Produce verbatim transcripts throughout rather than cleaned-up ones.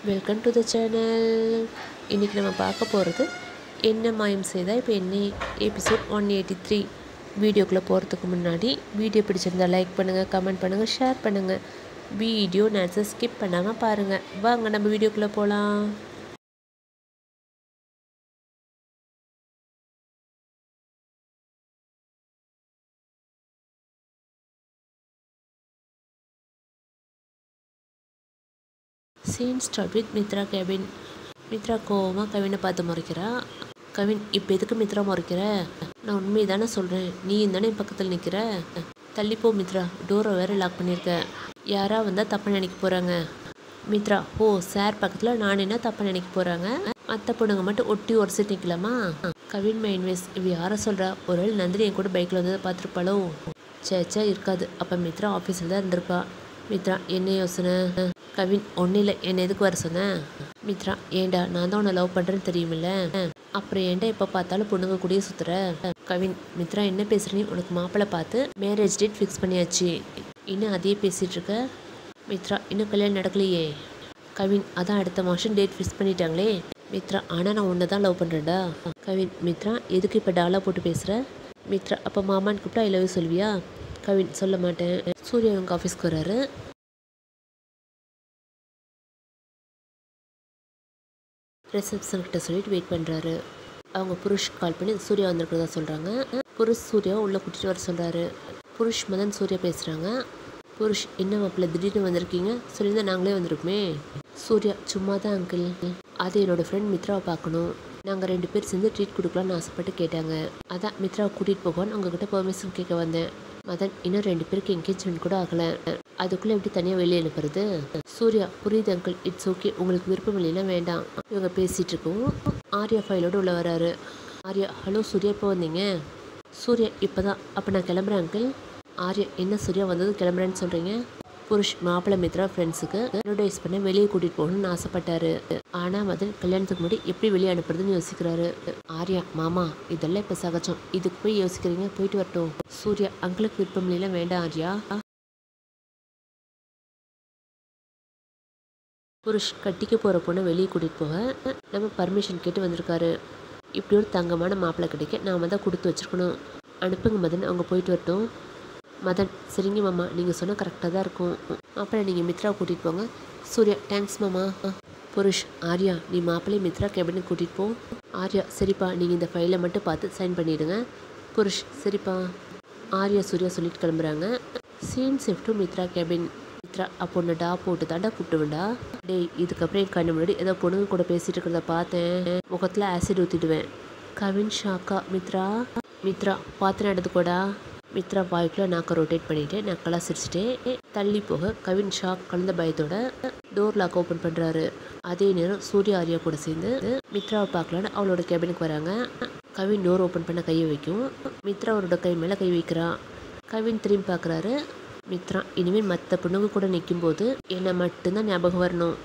Welcome to the channel. இன்றைக்கி நம்ம பார்க்க போகிறது என்ன மாயம் செய்தா இப்போ என்ன எபிசோட் ஒன் எயிட்டி த்ரீ. வீடியோக்குள்ளே போகிறதுக்கு முன்னாடி வீடியோ பிடிச்சிருந்தா லைக் பண்ணுங்கள், கமெண்ட் பண்ணுங்கள், ஷேர் பண்ணுங்கள். வீடியோ நேரத்தை ஸ்கிப் பண்ணாமல் பாருங்கள். வாங்க நம்ம வீடியோக்குள்ளே போகலாம். Scene start with Mitra cabin. Mitra கோவமாக கவினை பார்த்து முறைக்கிறா. கவின், இப்போ எதுக்கு மித்ரா முறைக்கிற? நான் உண்மையை தானே சொல்கிறேன், நீ தானே என் பக்கத்தில் நிற்கிற. தள்ளிப்போ மித்ரா, டோரை வேறு லாக் பண்ணியிருக்க. யாரா வந்தால் தப்பாக நினைக்க போகிறாங்க. மித்ரா, ஓ சார் பக்கத்தில் நான் என்ன தப்பாக நினைக்க போகிறாங்க? மற்ற பொண்ணுங்க மட்டும் ஒட்டி ஒரு சீட் நிற்கலாமா? கவின் மைன்வேஸ், இவ யாரை சொல்கிறா? ஒரு வேளை நந்தினி என் கூட பைக்கில் வந்ததை பார்த்துருப்பாளோ? சேச்சா இருக்காது. அப்போ மித்ரா ஆஃபீஸில் தான் இருந்திருப்பா. மித்ரா, என்ன யோசனை? கவின், ஒன்றும் இல்லை, என்னை எதுக்கு வர சொன்னேன்? மித்ரா, ஏண்டா நான் தான் உன்னை லவ் பண்ணுறேன்னு தெரியுமில்ல, அப்புறம் ஏண்டா எப்போ பார்த்தாலும் பொண்ணுங்க கூடயே சுற்றுற? கவின், மித்ரா என்ன பேசுகிறீ? உனக்கு மாப்பிள்ளை பார்த்து மேரேஜ் டேட் ஃபிக்ஸ் பண்ணியாச்சு, இன்னும் அதையே பேசிகிட்டு இருக்க? மித்ரா, இன்னும் கல்யாணம் நடக்கலையே. கவின், அதான் அடுத்த மாதம் டேட் ஃபிக்ஸ் பண்ணிட்டாங்களே. மித்ரா, ஆனால் நான் உன்னை தான் லவ் பண்ணுறேன்டா. கவின், மித்ரா எதுக்கு இப்போ டாலா போட்டு பேசுகிற? மித்ரா, அப்போ மாமான்னு கூப்பிட்டா ஐ லவ் யூ சொல்வியா? கவின், சொல்ல மாட்டேன். சூர்யா அவங்க ஆஃபீஸ்க்கு வர்றாரு. ரிசப்ஷன்கிட்ட சொல்லிட்டு வெயிட் பண்ணுறாரு. அவங்க புருஷ் கால் பண்ணி சூர்யா வந்திருக்கிறதா சொல்கிறாங்க. புருஷ் சூர்யாவை உள்ளே கூட்டிகிட்டு வர சொல்கிறாரு. புருஷ் மதன் சூர்யா பேசுகிறாங்க. புருஷ், என்ன மாப்பிள்ள திடீர்னு வந்திருக்கீங்க? சொல்லியிருந்தால் நாங்களே வந்திருக்குமே. சூர்யா, சும்மா தான் அங்கிள், அது என்னோடய ஃப்ரெண்ட் மித்ராவை பார்க்கணும், நாங்கள் ரெண்டு பேர் சேர்ந்து ட்ரீட் கொடுக்கலான்னு ஆசைப்பட்டு கேட்டாங்க, அதான் மித்ராவை கூட்டிகிட்டு போகணும்னு உங்ககிட்ட பெர்மிஷன் கேட்க வந்தேன். மதன், இன்னும் ரெண்டு பேருக்கு என்கேஜ்மெண்ட் கூட ஆகலை, அதுக்குள்ளே எப்படி தனியாக வெளியே அனுப்புறது? சூர்யா, புரியுது அங்கிள், இட்ஸ் ஓகே, உங்களுக்கு விருப்பம் இல்லைன்னா வேண்டாம். இவங்க பேசிகிட்டு இருக்கோம். ஆர்யா ஃபைலோடு உள்ள வராரு. ஆர்யா, ஹலோ சூர்யா, எப்போ வந்தீங்க? சூர்யா, இப்போ தான். அப்போ நான் கிளம்புறேன் அங்கிள். ஆர்யா, என்ன சூர்யா வந்தது கிளம்புறேன்னு சொல்கிறீங்க? புருஷ், மாப்பிள்ளை மித்ரா ஃப்ரெண்ட்ஸுக்கு இன்ட்ரோடியூஸ் பண்ண வெளியே கூட்டிகிட்டு போகணும்னு ஆசைப்பட்டாரு, ஆனால் மதன் கல்யாணத்துக்கு முன்னாடி எப்படி வெளியே அனுப்புறதுன்னு யோசிக்கிறாரு. ஆர்யா, மாமா இதெல்லாம் இப்போ சகஜம், இதுக்கு போய் யோசிக்கிறீங்க, போயிட்டு வரட்டும். சூர்யா, அங்கிளுக்கு விருப்பம் இல்லைன்னா வேண்டாம் ஆர்யா. புருஷ், கட்டிக்க போகிற பொண்ணை வெளியே கூட்டிகிட்டு போக நம்ம பர்மிஷன் கேட்டு வந்திருக்காரு. இப்படி ஒரு தங்கமான மாப்பிள்ளை கிடைக்க நாம் தான் கொடுத்து வச்சுருக்கணும். அனுப்புங்க மதன், அவங்க போயிட்டு வரட்டும். மதன், சரிங்க மாமா, நீங்கள் சொன்னால் கரெக்டாக தான் இருக்கும். மாப்பிள்ளை நீங்கள் மித்ராவை கூட்டிகிட்டு போங்க. சூர்யா, தேங்க்ஸ் மாமா. புருஷ், ஆர்யா நீ மாப்பிள்ளை மித்ரா கேபினுக்கு கூட்டிகிட்டு போ. ஆர்யா, சரிப்பா, நீங்கள் இந்த ஃபைலை மட்டும் பார்த்து சைன் பண்ணிவிடுங்க. புருஷ், சரிப்பா. ஆர்யா சூர்யா சொல்லிட்டு கிளம்புறாங்க. Scene shift Mitra cabin. Mitra, அப்போ ஒன்று டா போட்டு தாண்டா கூப்பிட்டுவேண்டா. டேய், இதுக்கப்புறம் என் கண்ணு முன்னாடி ஏதோ பொண்ணுங்க கூட பேசிகிட்டு இருக்கிறத பார்த்தேன், முகத்தில் ஆசிட் ஊற்றிடுவேன். கவின் ஷாக்கா. மித்ரா மித்ரா பார்த்து நடந்துக்கூடா. மித்ரா வாய்க்குள்ள நாக்க ரொட்டேட் பண்ணிட்டு நக்கலாக சிரிச்சுட்டே தள்ளி போக கவின் ஷாக் கலந்த பயத்தோட டோர் லாக் ஓப்பன் பண்ணுறாரு. அதே நேரம் சூர்யா ஆர்யா கூட சேர்ந்து மித்ராவை பார்க்கலான்னு அவளோட கேபினுக்கு வராங்க. கவின் டோர் ஓப்பன் பண்ண கையை வைக்கும். மித்ரா அவரோட கை மேலே கை வைக்கிறான். கவின் திரும்பி பார்க்குறாரு. மித்ரா, இனிமேல் மற்ற பொண்ணுங்க கூட நிற்கும் போது என்னை மட்டும்தான் ஞாபகம் வரணும்.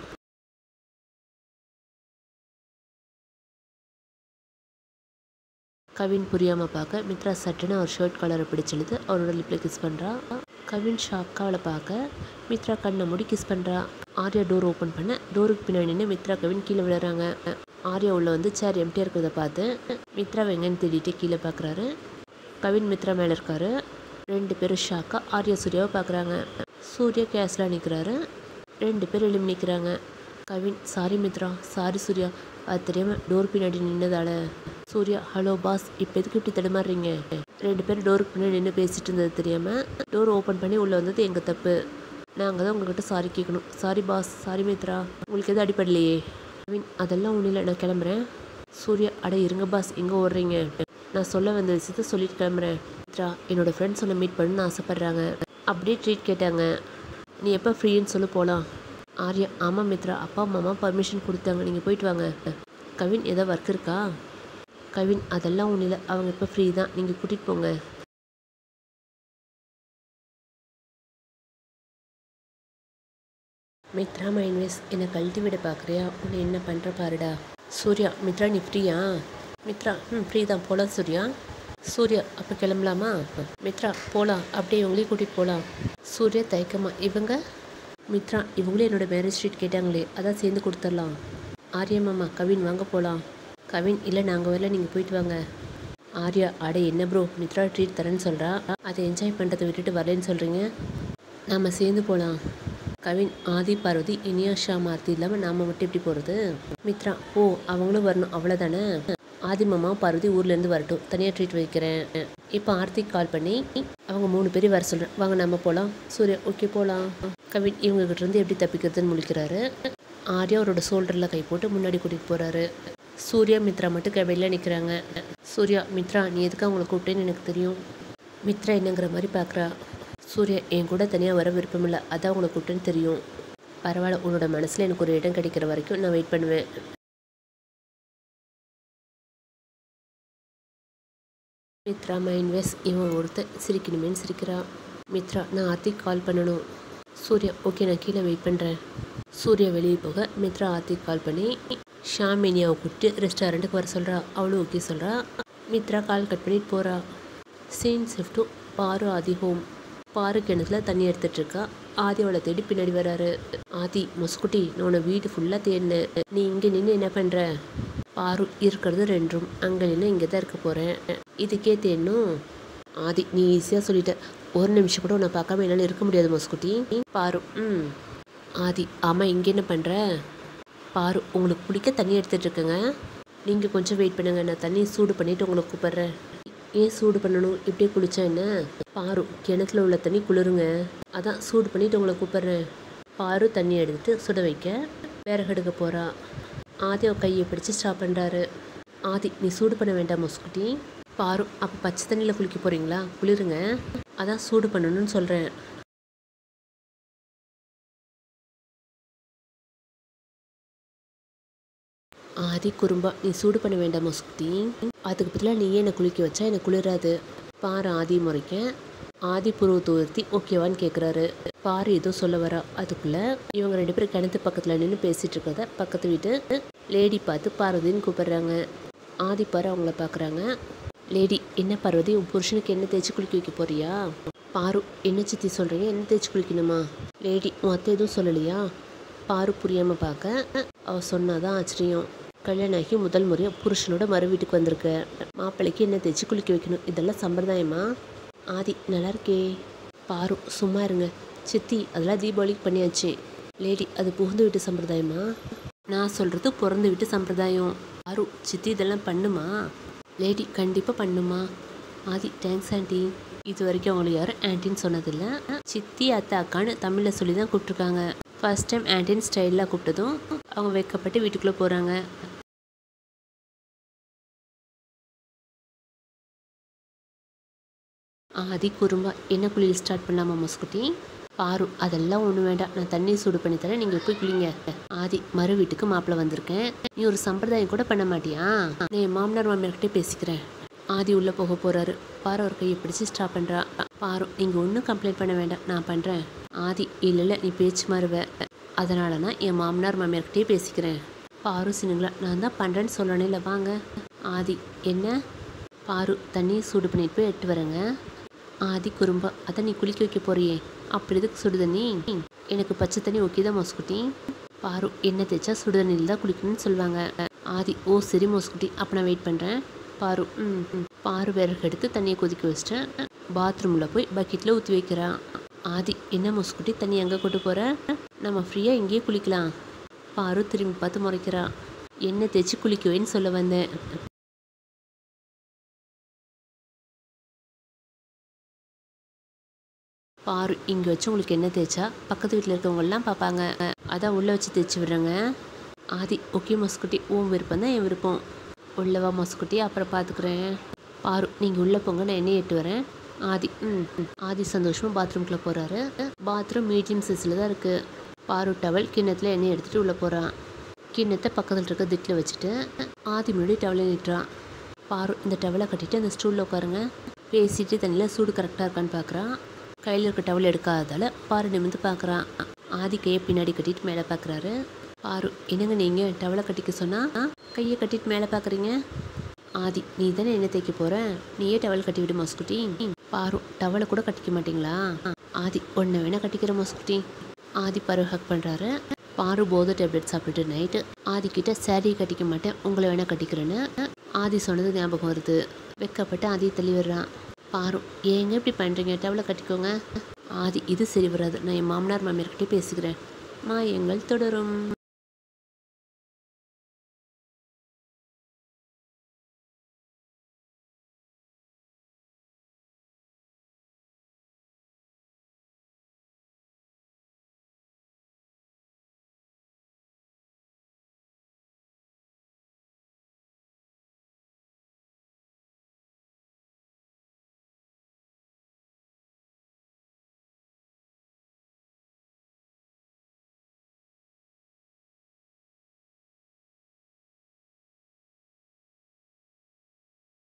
கவின் புரியாமல் பார்க்க மித்ரா சட்டுன்னு அவர் ஷர்ட் கலரை பிடிச்செழுது அவரோட லிப்பில் கிஸ் பண்ணுறா. கவின் ஷாக்காக அவளை பார்க்க மித்ரா கண்ணை மூடி கிஸ் பண்ணுறா. ஆர்யா டோர் ஓப்பன் பண்ண டோருக்கு பின்னாடி நின்று மித்ரா கவின் கீழே விழுறாங்க. ஆர்யா உள்ள வந்து சேர் எம்டியாக இருக்கிறத பார்த்து மித்ரா வெங்கன்னு தேடிட்டு கீழே பார்க்குறாரு. கவின் மித்ரா மேலே இருக்காரு. ரெண்டு பேரும் ஷாக்காக ஆர்யா சூர்யாவை பார்க்குறாங்க. சூர்யா கேஸில் நிற்கிறாரு. ரெண்டு பேர் எழும்பி நிற்கிறாங்க. கவின், சாரி மித்ரா, சாரி சூர்யா, அது தெரியாமல் டோர் பின்னாடி நின்னதால. சூர்யா, ஹலோ பாஸ், இப்போ எதுக்கு இப்படி தடுமாறுறீங்க? ரெண்டு பேரும் டோருக்கு பின்னாடி நின்று பேசிகிட்டு இருந்தது தெரியாமல் டோர் ஓப்பன் பண்ணி உள்ளே வந்தது எங்கள் தப்பு, நாங்கள் தான் உங்கள்கிட்ட சாரி கேட்கணும். சாரி பாஸ், சாரி மித்ரா, உங்களுக்கு எதுவும் அடிப்படலையே. கவின், அதெல்லாம் ஒன்றும் இல்லை, நான் கிளம்புறேன். சூர்யா, அட இருங்க பாஸ், எங்கே ஓடுறீங்க? நான் சொல்ல வந்த விஷயத்த சொல்லிட்டு கிளம்புறேன். மித்ரா, என்னோடய ஃப்ரெண்ட்ஸ் உன்னை மீட் பண்ணணுன்னு ஆசைப்பட்றாங்க, அப்படியே ட்ரீட் கேட்டாங்க, நீ எப்போ ஃப்ரீன்னு சொல்லி போகலாம். ஆர்யா, ஆமாம் மித்ரா, அப்பா அம்மா பர்மிஷன் கொடுத்தாங்க, நீங்கள் போயிட்டு வாங்க. கவின், ஏதாவது ஒர்க் இருக்கா? கவின், அதெல்லாம் ஒன்றும் இல்லை, அவங்க இப்போ ஃப்ரீ தான், நீங்கள் கூட்டிகிட்டு போங்க. மித்ரா மைன்வேஸ், என்னை கழட்டி விட பார்க்குறியா? உன்னை என்ன பண்ணுற பாருடா. சூர்யா, மித்ரா நீ ஃப்ரீயா? மித்ரா, ம் ஃப்ரீ தான், போகலாம் சூர்யா. சூர்யா, அப்போ கிளம்பலாமா? மித்ரா, போகலாம், அப்படியே இவங்களையும் கூட்டிகிட்டு போகலாம். சூர்யா தயக்கமா, இவங்க? மித்ரா இவங்களும் என்னோட மேரேஜ் ட்ரீட் கேட்டாங்களே, அதான் சேர்ந்து கொடுத்துடலாம். ஆர்யா மாமா, கவின் வாங்க போகலாம். கவின் இல்லை நாங்கள் வரல, நீங்கள் போயிட்டு வாங்க. ஆர்யா அடே என்ன ப்ரோ, மித்ரா ட்ரீட் தரேன்னு சொல்கிறா, அதை என்ஜாய் பண்ணுறதை விட்டுட்டு வரலன்னு சொல்கிறீங்க. நாம் சேர்ந்து போகலாம். கவின் ஆதி பார்வதி இனியா ஷா மார்த்தி இல்லாமல் நாம் மட்டும் எப்படி போகிறது? மித்ரா ஓ அவங்களும் வரணும் அவ்வளோதானே. ஆதி மாமாவும் பார்வதி ஊர்லேருந்து வரட்டும், தனியாக ட்ரீட் வைக்கிறேன். இப்போ ஆர்த்திக்கு கால் பண்ணி அவங்க மூணு பேரும் வர சொல்கிறேன், வாங்க நம்ம போகலாம். சூர்யா ஓகே போகலாம். கவின் இவங்ககிட்ட இருந்து எப்படி தப்பிக்கிறதுன்னு முழிக்கிறாரு. ஆர்யா அவரோட ஷோல்டரில் கை போட்டு முன்னாடி கூட்டிகிட்டு போகிறாரு. சூர்யா மித்ரா மட்டும் கவியில் நிற்கிறாங்க. சூர்யா மித்ரா நீ எதுக்கு அவங்கள கூப்பிட்டேன்னு எனக்கு தெரியும். மித்ரா என்னங்கிற மாதிரி பார்க்குறா. சூர்யா என் கூட தனியாக வர விருப்பமில்லை, அதான் உங்களை கூப்பிட்டேன்னு தெரியும். பரவாயில்ல, உன்னோட மனசில் எனக்கு ஒரு இடம் கிடைக்கிற வரைக்கும் நான் வெயிட் பண்ணுவேன். மித்ரா மைண்ட் வேஸ் இவன் ஒருத்தர் சிரிக்கணுமேன்னு சிரிக்கிறா. மித்ரா நான் ஆர்த்திக்கு கால் பண்ணணும். சூர்யா ஓகே நான் கீழே வெயிட் பண்ணுறேன். சூர்யா வெளியே போக மித்ரா ஆர்த்திக்கு கால் பண்ணி ஷாமினியாவை கூப்பிட்டு ரெஸ்டாரண்ட்டுக்கு வர சொல்கிறா. அவளும் ஓகே சொல்கிறா. மித்ரா கால் கட் பண்ணிட்டு போகிறா. சீன் ஷிஃப்ட் பாரு ஆதி ஹோம். பாரு கிணத்துல தண்ணி எடுத்துட்டு இருக்கா. ஆதி அவளை தேடி பின்னாடி வராரு. ஆதி மொஸ்குட்டி நான் உன்னை வீடு ஃபுல்லாக தேடினேன், நீ இங்கே நின்று என்ன பண்ணுற? பாரு இருக்கிறது ரெண்டு ரூம், அங்கே நின்று இங்கே தான் இருக்க போகிறேன், இதுக்கே தேடணும். ஆதி நீ ஈஸியாக சொல்லிட்ட, ஒரு நிமிஷம் கூட உன்னை பார்க்காம என்னால் இருக்க முடியாது மொஸ்குட்டி. பாரு ம் ஆதி ஆமாம் இங்கே என்ன பண்ணுற? பாரு உங்களுக்கு பிடிக்க தண்ணி எடுத்துகிட்டு இருக்கேங்க, நீங்கள் கொஞ்சம் வெயிட் பண்ணுங்க, நான் தண்ணி சூடு பண்ணிவிட்டு உங்களை கூப்பிட்றேன். ஏன் சூடு பண்ணணும், இப்படியே குளிச்சா என்ன? பாரு கிணத்துல உள்ள தண்ணி குளிருங்க, அதான் சூடு பண்ணிவிட்டு உங்களை கூப்பிட்றேன். பாரு தண்ணி எடுத்துட்டு சுட வைக்க விறகு எடுக்க போகிறா. ஆதி அவ கையை பிடிச்சி ஸ்டாப் பண்ணுறாரு. ஆதி நீ சூடு பண்ண வேண்டாம் மொஸ்குட்டி. பாரு அப்போ பச்சை தண்ணியில் குளிக்க போகிறீங்களா? குளிருங்க, அதான் சூடு பண்ணணும்னு சொல்கிறேன். ஆதி குறும்பா நீ சூடு பண்ண வேண்டாம் மொஸ்குட்டி, அதுக்கு பதிலாக நீயே என்னை குளிக்க வச்சா எனக்கு குளிராது. பாரு ஆதி முறைக்க. ஆதி புருவ தூர்த்தி ஓகேவான்னு கேட்குறாரு. பாரு ஏதோ சொல்ல வரா. அதுக்குள்ளே இவங்க ரெண்டு பேரும் கிணத்து பக்கத்தில் நின்று பேசிகிட்டு இருக்கத பக்கத்து வீட்டு லேடி பார்த்து பார்வதின்னு கூப்பிட்றாங்க. ஆதி பாரு அவங்கள பார்க்குறாங்க. லேடி என்ன பார்வதி உன் புருஷனுக்கு என்ன தேய்ச்சி குளிக்க வைக்க போறியா? பாரு என்ன சித்தி சொல்கிறீங்க, என்ன தேய்ச்சி குளிக்கணுமா? லேடி உன் அத்தை எதுவும் சொல்லலையா? பாரு புரியாமல் பார்க்க. அவள் சொன்னாதான் ஆச்சரியம், கல்யாணம் ஆகி முதல் முறையாக புருஷனோட மறு வீட்டுக்கு வந்திருக்க, மாப்பிள்ளைக்கு என்ன தேய்ச்சி குளிக்க வைக்கணும், இதெல்லாம் சம்பிரதாயமா? ஆதி நல்லா இருக்கே. பாரு சும்மா இருங்க சித்தி, அதெல்லாம் தீபாவளிக்கு பண்ணியாச்சு. லேடி அது புகுந்து வீட்டு சம்பிரதாயமா? நான் சொல்கிறது பிறந்து வீட்டு சம்பிரதாயம். பாரு சித்தி இதெல்லாம் பண்ணுமா? லேடி கண்டிப்பாக பண்ணுமா. Aadhi thanks aunty. இது வரைக்கும் அவங்களை யாரும் ஆண்டின்னு சொன்னதில்லை, சித்தி அத்தை அக்கான்னு தமிழில் சொல்லி தான் கூப்பிட்ருக்காங்க. ஃபர்ஸ்ட் டைம் ஆண்டின் ஸ்டைலில் கூப்பிட்டதும் அவங்க வைக்கப்பட்டு வீட்டுக்குள்ளே போகிறாங்க. ஆதி குறும்பா என்ன குளியல் ஸ்டார்ட் பண்ணலாமா மொஸ்குட்டி? பாரு அதெல்லாம் ஒன்றும் வேண்டாம், நான் தண்ணி சூடு பண்ணி தரேன், நீங்கள் போய் குளிங்க. ஆதி மறு வீட்டுக்கு மாப்பிள்ளை வந்திருக்கேன், நீ ஒரு சம்பிரதாயம் கூட பண்ண மாட்டியா? நான் என் மாமனார் மாமியார்கிட்டே பேசிக்கிறேன். ஆதி உள்ளே போக போகிறாரு. பாரு ஒரு கையை பிடிச்சி ஸ்டாப் பண்ணுறா. பாரு நீங்கள் ஒன்றும் கம்ப்ளைண்ட் பண்ண வேண்டாம், நான் பண்ணுறேன். ஆதி இல்லை இல்லை நீ பேச்சு மாறுவ, அதனால நான் என் மாமனார் மாமியார்கிட்டே பேசிக்கிறேன். பாரு சின்னுங்களா நான் தான் பண்ணுறேன்னு சொல்லணே இல்லை வாங்க. ஆதி என்ன? பாரு தண்ணியை சூடு பண்ணிட்டு போய் எட்டு வரேங்க. ஆதி குறும்பா அதை நீ குளிக்க வைக்க போறியே, அப்படி எதுக்கு சுடு தண்ணி? எனக்கு பச்சை தண்ணி ஓகே தான் மொஸ்குட்டி. பாரு என்ன தேய்ச்சா சுடு தண்ணியில் தான் குளிக்கணும்னு சொல்லுவாங்க. ஆதி ஓ சரி மொஸ்குட்டி, அப்போ நான் வெயிட் பண்ணுறேன். பாரு ம் பாரு விறகு எடுத்து தண்ணியை கொதிக்க வச்சுட்டேன். பாத்ரூமில் போய் பக்கெட்டில் ஊற்றி வைக்கிறான். ஆதி என்ன மொஸ்குட்டி தண்ணி எங்கே கொண்டு போகிற, நம்ம ஃப்ரீயாக இங்கேயே குளிக்கலாம். பாரு திரும்பி பார்த்து முறைக்கிறா. என்ன தேய்ச்சி குளிக்குவேன்னு சொல்ல வந்தேன். பாரு இங்கே வச்சு உங்களுக்கு என்ன தேய்ச்சா பக்கத்து வீட்டில் இருக்கவங்கெல்லாம் பார்ப்பாங்க, அதான் உள்ளே வச்சு தேய்ச்சி விடுறேங்க. ஆதி ஓகே மொஸ்குட்டி, உன் விருப்பம் தான் என் விருப்பம். உள்ளவா மொஸ்குட்டி, அப்புறம் பார்த்துக்குறேன். பாரு நீங்கள் உள்ளே போங்க, நான் எண்ணெய் எட்டு வரேன். ஆதி ம் ஆதி சந்தோஷமாக பாத்ரூம்குள்ளே போகிறாரு. பாத்ரூம் மீடியம் சைஸில் தான் இருக்குது. பாரு டவல் கிண்ணத்தில் எண்ணெய் எடுத்துகிட்டு உள்ளே போகிறான். கிண்ணத்தை பக்கத்தில் இருக்க திட்டில் வச்சுட்டு ஆதி முன்னாடி டவலை நிட்டுறான். பாரு இந்த டவலை கட்டிட்டு அந்த ஸ்டூலில் உட்காருங்க. பேசிட்டு தண்ணியில் சூடு கரெக்டாக இருக்கான்னு பார்க்குறான். கையில் இருக்க டவல் எடுக்காததால் பாரு நிமிந்து பார்க்குறான். ஆதி கையை பின்னாடி கட்டிட்டு மேலே பார்க்குறாரு. பாரு என்னங்க நீங்கள் டவலை கட்டிக்க சொன்னால் கையை கட்டிட்டு மேலே பார்க்குறீங்க? ஆதி நீ தானே என்ன தேய்க்க போகிற, நீயே டவல் கட்டி விடு மொஸ்குட்டி. பாரு டவலை கூட கட்டிக்க மாட்டிங்களா? ஆதி ஒன்றை வேணால் கட்டிக்கிற மொஸ்குட்டி. ஆதி பாரு ஹக் பண்ணுறாரு. பாரு போதை டேப்லெட் சாப்பிட்டுட்டு நைட்டு ஆதிக்கிட்ட சேரீ கட்டிக்க மாட்டேன், உங்களை வேணால் கட்டிக்கிறேன்னு. ஆதி சொன்னது ஞாபகம் வருது. வெக்கப்பட்டு ஆதியை தள்ளி விடுறான். பாரு, ஏங்க இப்படி பண்ணுறீங்க, டவலை கட்டிக்கோங்க. ஆதி, இது சரி வராது, நான் என் மாமனார் மாமியார்கிட்டே பேசிக்கிறேன். மாயங்கள் தொடரும்.